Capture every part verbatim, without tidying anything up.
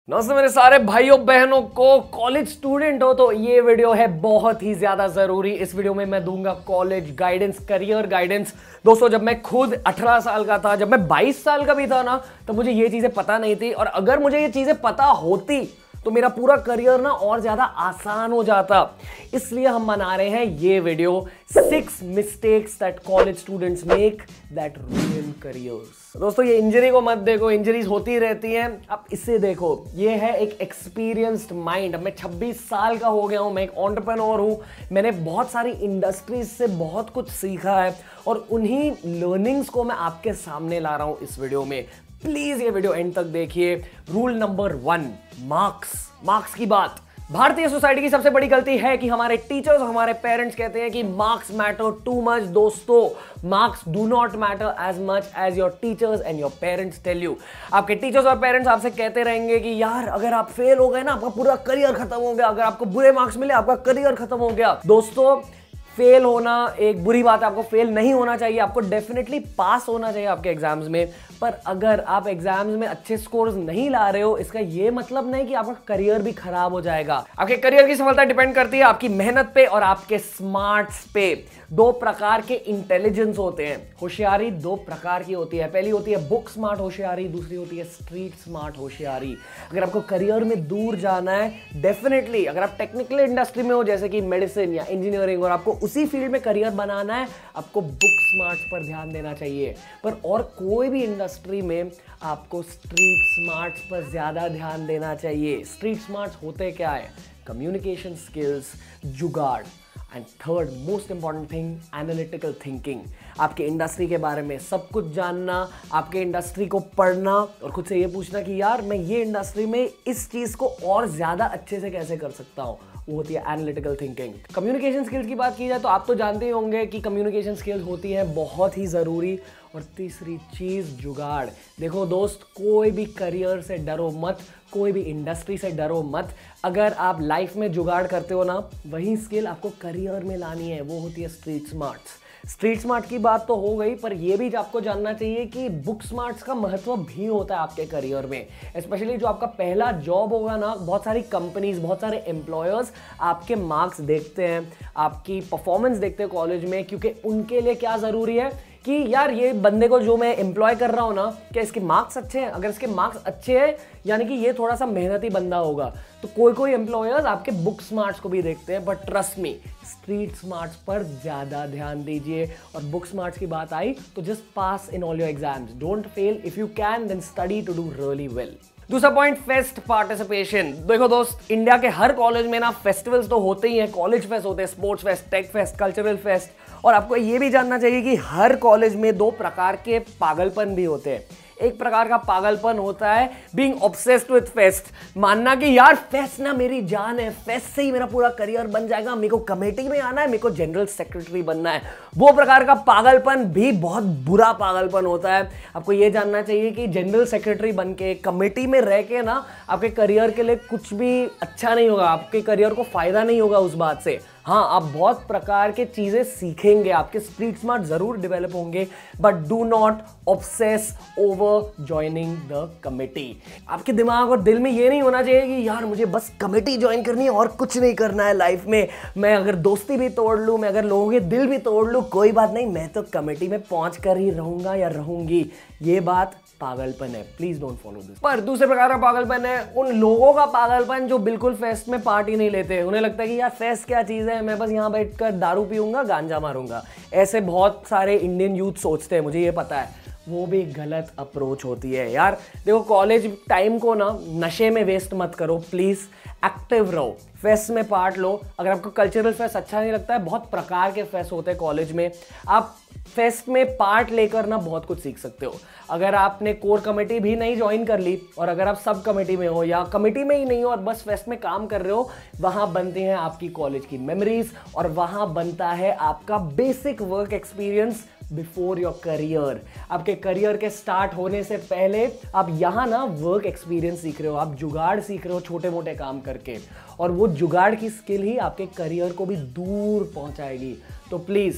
नमस्ते मेरे सारे भाइयों बहनों को। कॉलेज स्टूडेंट हो तो ये वीडियो है बहुत ही ज्यादा जरूरी। इस वीडियो में मैं दूंगा कॉलेज गाइडेंस, करियर गाइडेंस। दोस्तों, जब मैं खुद अठारह साल का था, जब मैं बाईस साल का भी था ना, तब मुझे ये चीजें पता नहीं थी। और अगर मुझे ये चीजें पता होती तो मेरा पूरा करियर ना और ज्यादा आसान हो जाता। इसलिए हम बना रहे हैं ये video, six mistakes that college students make that ruin careers. दोस्तों, ये इंजरी को मत देखो, इंजरीज होती रहती हैं। अब इसे देखो, ये है एक एक्सपीरियंस्ड माइंड। अब मैं छब्बीस साल का हो गया हूं, मैं एक एंटरप्रेन्योर हूं। मैंने बहुत सारी इंडस्ट्रीज से बहुत कुछ सीखा है और उन्हीं लर्निंग्स को मैं आपके सामने ला रहा हूं इस वीडियो में। प्लीज ये वीडियो एंड तक देखिए। Rule number one, marks. Marks की बात, भारतीय सोसाइटी की सबसे बड़ी गलती है कि हमारे टीचर्स, हमारे पेरेंट्स कहते हैं कि मार्क्स मैटर टू मच। दोस्तों, marks do not matter as much as your teachers and your parents tell you. आपके टीचर्स और पेरेंट्स आपसे कहते रहेंगे कि यार अगर आप फेल हो गए ना, आपका पूरा करियर खत्म हो गया। अगर आपको बुरे मार्क्स मिले, आपका करियर खत्म हो गया। दोस्तों, फेल होना एक बुरी बात है, आपको फेल नहीं होना चाहिए। आपको डेफिनेटली पास होना चाहिए आपके एग्जाम्स में। पर अगर आप एग्जाम्स में अच्छे स्कोर्स नहीं ला रहे हो, इसका ये मतलब नहीं कि आपका करियर भी खराब हो जाएगा। आपके करियर की सफलता डिपेंड करती है आपकी मेहनत पे और आपके स्मार्ट्स पे। दो प्रकार के इंटेलिजेंस होते हैं। होशियारी दो प्रकार की होती है। पहली होती है बुक स्मार्ट होशियारी, दूसरी होती है स्ट्रीट स्मार्ट होशियारी। अगर आपको करियर में दूर जाना है, डेफिनेटली अगर आप टेक्निकल इंडस्ट्री में हो जैसे कि मेडिसिन या इंजीनियरिंग, और आपको उसी फील्ड में करियर बनाना है, आपको बुक स्मार्ट्स पर ध्यान देना चाहिए। पर और कोई भी इंडस्ट्री में आपको स्ट्रीट स्मार्ट्स पर ज्यादा ध्यान देना चाहिए। स्ट्रीट स्मार्ट्स होते क्या है? Communication skills, jugaad, and third most important thing, analytical thinking. आपके इंडस्ट्री के बारे में सब कुछ जानना, आपके इंडस्ट्री को पढ़ना और खुद से ये पूछना कि यार मैं ये इंडस्ट्री में इस चीज को और ज्यादा अच्छे से कैसे कर सकता हूँ। वो होती है एनालिटिकल थिंकिंग। कम्युनिकेशन स्किल्स की बात की जाए तो आप तो जानते ही होंगे कि कम्युनिकेशन स्किल्स होती है बहुत ही जरूरी। और तीसरी चीज, जुगाड़। देखो दोस्त, कोई भी करियर से डरो मत, कोई भी इंडस्ट्री से डरो मत। अगर आप लाइफ में जुगाड़ करते हो ना, वही स्किल आपको करियर में लानी है। वो होती है स्ट्रीट स्मार्ट्स। स्ट्रीट स्मार्ट की बात तो हो गई, पर यह भी आपको जानना चाहिए कि बुक स्मार्ट्स का महत्व भी होता है आपके करियर में। स्पेशली जो आपका पहला जॉब होगा ना, बहुत सारी कंपनीज, बहुत सारे एम्प्लॉयर्स आपके मार्क्स देखते हैं, आपकी परफॉर्मेंस देखते हैं कॉलेज में। क्योंकि उनके लिए क्या जरूरी है कि यार ये बंदे को जो मैं एम्प्लॉय कर रहा हूं ना, क्या इसके मार्क्स अच्छे हैं? अगर इसके मार्क्स अच्छे हैं यानी कि ये थोड़ा सा मेहनती बंदा होगा। तो कोई कोई एम्प्लॉयर्स आपके बुक स्मार्ट्स को भी देखते हैं, but trust me, street smarts पर ज्यादा ध्यान दीजिए। और बुक स्मार्ट्स की बात आई तो just pass in all your exams, don't fail. If you can then study to do really well. दूसरा पॉइंट, फेस्ट पार्टिसिपेशन। देखो दोस्त, इंडिया के हर कॉलेज में ना फेस्टिवल्स तो होते ही हैं। कॉलेज फेस्ट होते हैं, sports fest, tech fest, cultural fest. और आपको ये भी जानना चाहिए कि हर कॉलेज में दो प्रकार के पागलपन भी होते हैं। एक प्रकार का पागलपन होता है बीइंग ऑब्सेस्ड विद फेस्ट, मानना कि यार फेस्ट ना मेरी जान है, फेस्ट से ही मेरा पूरा करियर बन जाएगा, मेरे को कमेटी में आना है, मेरे को जनरल सेक्रेटरी बनना है। वो प्रकार का पागलपन भी बहुत बुरा पागलपन होता है। आपको ये जानना चाहिए कि जनरल सेक्रेटरी बन के, कमेटी में रह के ना, आपके करियर के लिए कुछ भी अच्छा नहीं होगा, आपके करियर को फायदा नहीं होगा उस बात से। हाँ, आप बहुत प्रकार के चीजें सीखेंगे, आपके स्ट्रीट स्मार्ट जरूर डेवलप होंगे, but do not obsess over joining the committee. आपके दिमाग और दिल में ये नहीं होना चाहिए कि यार मुझे बस कमेटी ज्वाइन करनी है और कुछ नहीं करना है लाइफ में। मैं अगर दोस्ती भी तोड़ लूं, मैं अगर लोगों के दिल भी तोड़ लूं, कोई बात नहीं, मैं तो कमेटी में पहुंच कर ही रहूंगा या रहूंगी। ये बात पागलपन है। Please don't follow this. पर दूसरे प्रकार का पागलपन है उन लोगों का पागलपन जो बिल्कुल फेस्ट में पार्ट ही नहीं लेते। उन्हें लगता है कि यार फेस्ट क्या चीज है, मैं बस यहाँ बैठकर दारू पीऊंगा, गांजा मारूंगा। ऐसे बहुत सारे इंडियन यूथ सोचते हैं, मुझे ये पता है। वो भी गलत अप्रोच होती है यार। देखो, कॉलेज टाइम को ना नशे में वेस्ट मत करो प्लीज। एक्टिव रहो, फेस्ट में पार्ट लो। अगर आपको कल्चरल फेस्ट अच्छा नहीं लगता है, बहुत प्रकार के फेस्ट होते हैं कॉलेज में, आप फेस्ट में पार्ट लेकर ना बहुत कुछ सीख सकते हो। अगर आपने कोर कमेटी भी नहीं ज्वाइन कर ली और अगर आप सब कमेटी में हो या कमेटी में ही नहीं हो और बस फेस्ट में काम कर रहे हो, वहां बनते हैं आपकी कॉलेज की मेमोरीज और वहां बनता है आपका basic work experience before your career. आपके करियर के स्टार्ट होने से पहले आप यहाँ ना वर्क एक्सपीरियंस सीख रहे हो, आप जुगाड़ सीख रहे हो छोटे मोटे काम करके, और वो जुगाड़ की स्किल ही आपके करियर को भी दूर पहुंचाएगी। तो प्लीज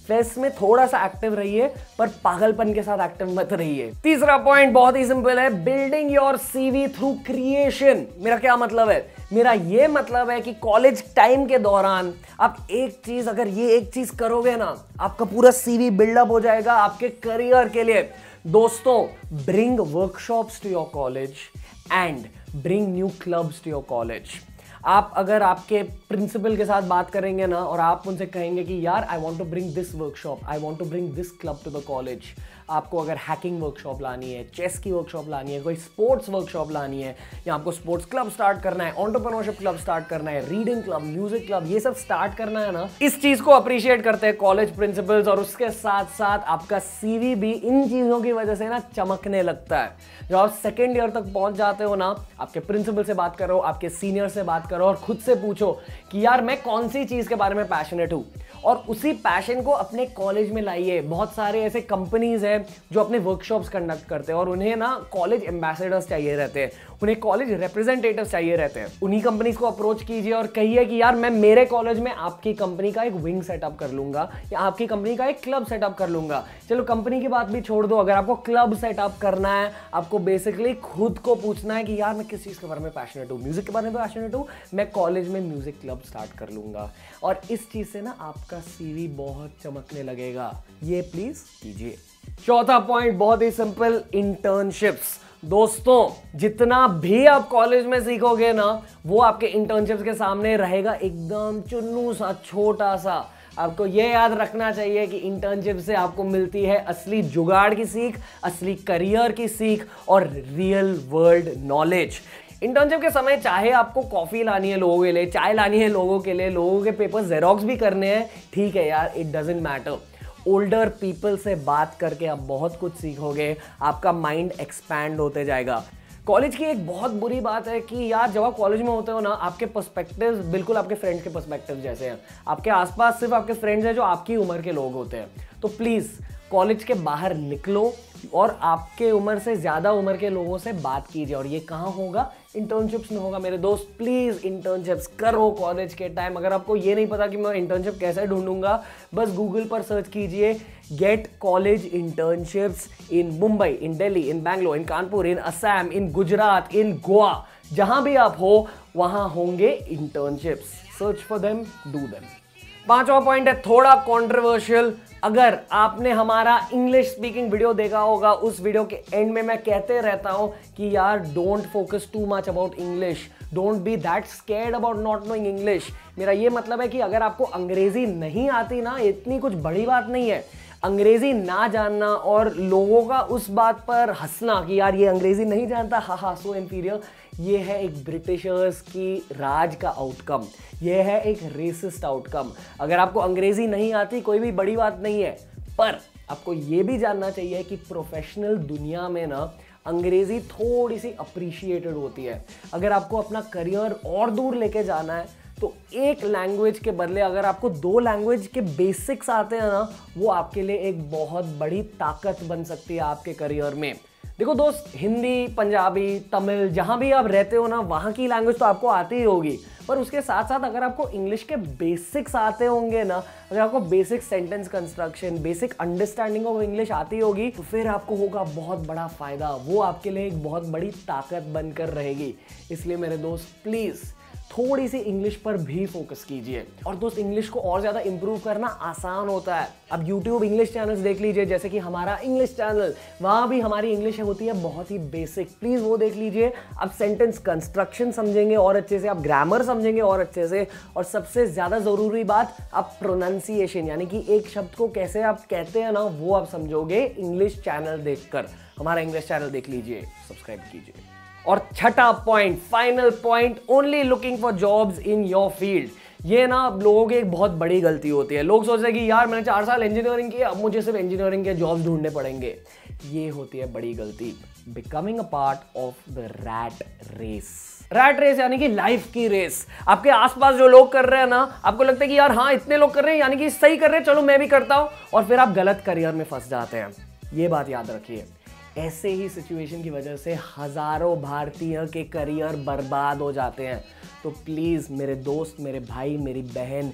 फेस्ट में थोड़ा सा एक्टिव रहिए, पर पागलपन के साथ एक्टिव मत रहिए। तीसरा पॉइंट बहुत ही सिंपल है, building your CV through creation. मेरा क्या मतलब है? मेरा ये मतलब है कि कॉलेज टाइम के दौरान आप एक चीज, अगर ये एक चीज करोगे ना, आपका पूरा सीवी बिल्डअप हो जाएगा आपके करियर के लिए। दोस्तों, bring workshops to your college and bring new clubs to your college. आप अगर आपके प्रिंसिपल के साथ बात करेंगे ना और आप उनसे कहेंगे कि यार I want to bring this workshop, I want to bring this club to the college, आपको अगर हैकिंग वर्कशॉप लानी है, चेस की वर्कशॉप लानी है, कोई स्पोर्ट्स वर्कशॉप लानी है, या आपको स्पोर्ट्स क्लब स्टार्ट करना है, एंटरप्रेन्योरशिप क्लब स्टार्ट करना है, रीडिंग क्लब, म्यूजिक क्लब, ये सब स्टार्ट करना है ना, इस चीज को अप्रिशिएट करते हैं कॉलेज प्रिंसिपल्स। और उसके साथ साथ आपका सीवी भी इन चीजों की वजह से ना चमकने लगता है। जब आप सेकेंड ईयर तक पहुंच जाते हो ना, आपके प्रिंसिपल से बात करो, आपके सीनियर से बात करो और खुद से पूछो कि यार मैं कौन सी चीज के बारे में पैशनेट हूं, और उसी पैशन को अपने कॉलेज में लाइए। बहुत सारे ऐसे कंपनीज हैं जो अपने वर्कशॉप्स कंडक्ट करते हैं और उन्हें ना कॉलेज एम्बेसडर्स चाहिए रहते हैं, उन्हें कॉलेज रिप्रेजेंटेटिव्स चाहिए रहते हैं। उन्हीं कंपनीज को अप्रोच कीजिए और कहिए कि यार मैं मेरे कॉलेज में आपकी कंपनी का एक विंग सेटअप कर लूंगा या आपकी कंपनी का एक क्लब सेटअप कर लूंगा। चलो कंपनी की बात भी छोड़ दो, अगर आपको क्लब सेटअप करना है, आपको बेसिकली खुद को पूछना है कि यार मैं किस चीज के बारे में पैशनेट हूँ, म्यूजिक के बारे में पैशनेट हूँ, मैं कॉलेज में म्यूजिक क्लब स्टार्ट कर लूंगा। और इस चीज से ना आपका सीवी बहुत चमकने लगेगा। ये प्लीज कीजिए। चौथा पॉइंट बहुत ही सिंपल, इंटर्नशिप्स। दोस्तों, जितना भी आप कॉलेज में सीखोगे ना, वो आपके इंटर्नशिप्स के सामने रहेगा एकदम चुन्नू सा, छोटा सा। आपको ये याद रखना चाहिए कि इंटर्नशिप से आपको मिलती है असली जुगाड़ की सीख, असली करियर की सीख और रियल वर्ल्ड नॉलेज। इंटर्नशिप के समय चाहे आपको कॉफी लानी है लोगों के लिए, चाय लानी है लोगों के लिए, लोगों के पेपर जेरोक्स भी करने हैं, ठीक है यार, it doesn't matter. Older people से बात करके आप बहुत कुछ सीखोगे, आपका माइंड एक्सपैंड होते जाएगा। कॉलेज की एक बहुत बुरी बात है कि यार जब आप कॉलेज में होते हो ना, आपके पर्सपेक्टिव्स बिल्कुल आपके फ्रेंड्स के पर्सपेक्टिव जैसे हैं। आपके आसपास सिर्फ आपके फ्रेंड्स हैं जो आपकी उम्र के लोग होते हैं। तो प्लीज़ कॉलेज के बाहर निकलो और आपके उम्र से ज़्यादा उम्र के लोगों से बात कीजिए। और ये कहाँ होगा? इंटर्नशिप्स में होगा मेरे दोस्त। प्लीज़ इंटर्नशिप्स करो कॉलेज के टाइम। अगर आपको ये नहीं पता कि मैं इंटर्नशिप कैसे ढूंढूंगा, बस गूगल पर सर्च कीजिए get college internships in Mumbai, in Delhi, in Bangalore, in Kanpur, in Assam, in Gujarat, in Goa. जहां भी आप हो वहां होंगे internships. Search for them, do them. पांचवा पॉइंट है थोड़ा कंट्रोवर्शियल। अगर आपने हमारा इंग्लिश स्पीकिंग वीडियो देखा होगा, उस वीडियो के एंड में मैं कहते रहता हूं कि यार don't focus too much about English, don't be that scared about not knowing English. मेरा ये मतलब है कि अगर आपको अंग्रेजी नहीं आती ना, इतनी कुछ बड़ी बात नहीं है। अंग्रेजी ना जानना और लोगों का उस बात पर हंसना कि यार ये अंग्रेजी नहीं जानता, हा हा सो इंफीरियर, ये है एक ब्रिटिशर्स की राज का आउटकम, ये है एक रेसिस्ट आउटकम। अगर आपको अंग्रेजी नहीं आती कोई भी बड़ी बात नहीं है, पर आपको ये भी जानना चाहिए कि प्रोफेशनल दुनिया में ना अंग्रेजी थोड़ी सी अप्रिशिएटेड होती है। अगर आपको अपना करियर और दूर लेके जाना है तो एक लैंग्वेज के बदले अगर आपको दो लैंग्वेज के बेसिक्स आते हैं ना, वो आपके लिए एक बहुत बड़ी ताकत बन सकती है आपके करियर में। देखो दोस्त, हिंदी, पंजाबी, तमिल, जहां भी आप रहते हो ना, वहां की लैंग्वेज तो आपको आती ही होगी, पर उसके साथ साथ अगर आपको इंग्लिश के बेसिक्स आते होंगे ना, अगर आपको basic sentence construction, basic understanding of English आती होगी, तो फिर आपको होगा बहुत बड़ा फायदा। वो आपके लिए एक बहुत बड़ी ताकत बनकर रहेगी। इसलिए मेरे दोस्त, प्लीज थोड़ी सी इंग्लिश पर भी फोकस कीजिए। और दोस्त, इंग्लिश को और ज्यादा इंप्रूव करना आसान होता है। अब यूट्यूब इंग्लिश चैनल्स देख लीजिए, जैसे कि हमारा इंग्लिश चैनल, वहां भी हमारी इंग्लिश होती है बहुत ही बेसिक। प्लीज वो देख लीजिए। आप सेंटेंस कंस्ट्रक्शन समझेंगे और अच्छे से, आप ग्रामर समझेंगे और अच्छे से, और सबसे ज्यादा जरूरी बात, आप प्रोनाउंसिएशन यानी कि एक शब्द को कैसे आप कहते हैं ना, वो आप समझोगे इंग्लिश चैनल देखकर। हमारा इंग्लिश चैनल देख लीजिए, सब्सक्राइब कीजिए। और छठा point, final point, only looking for jobs in your field. ये ना लोगों की एक बहुत बड़ी गलती होती है। लोग सोचते हैं कि यार मैंने चार साल इंजीनियरिंग की, अब मुझे सिर्फ इंजीनियरिंग के जॉब्स ढूंढने पड़ेंगे। ये होती है बड़ी गलती। Becoming a part of the rat race. Rat race यानी कि लाइफ की रेस। आपके आसपास जो लोग कर रहे हैं ना, आपको लगता है कि यार हाँ इतने लोग कर रहे हैं यानी कि सही कर रहे हैं, चलो मैं भी करता हूं, और फिर आप गलत करियर में फंस जाते हैं। ये बात याद रखिए। ऐसे ही सिचुएशन की वजह से हजारों भारतीय के करियर बर्बाद हो जाते हैं। तो प्लीज मेरे दोस्त, मेरे भाई, मेरी बहन,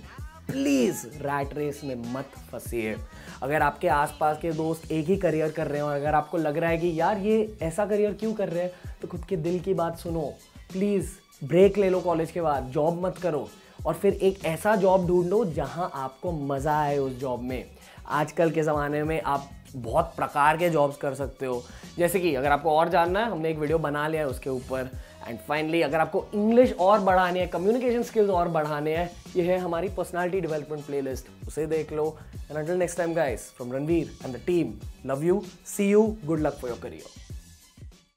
प्लीज रैट रेस में मत फंसिए। अगर आपके आसपास के दोस्त एक ही करियर कर रहे हो और अगर आपको लग रहा है कि यार ये ऐसा करियर क्यों कर रहे हैं, तो खुद के दिल की बात सुनो। प्लीज ब्रेक ले लो कॉलेज के बाद, जॉब मत करो और फिर एक ऐसा जॉब ढूंढो जहां आपको मजा आए उस जॉब में। आजकल के ज़माने में आप बहुत प्रकार के जॉब्स कर सकते हो, जैसे कि अगर आपको और जानना है हमने एक वीडियो बना लिया है उसके ऊपर। एंड फाइनली अगर आपको इंग्लिश और बढ़ानी है, कम्युनिकेशन स्किल्स और बढ़ाने हैं, ये है हमारी पर्सनालिटी डेवलपमेंट प्लेलिस्ट, उसे देख लो। And until next time guys, from Ranveer and the team, love you, see you, good luck for your career.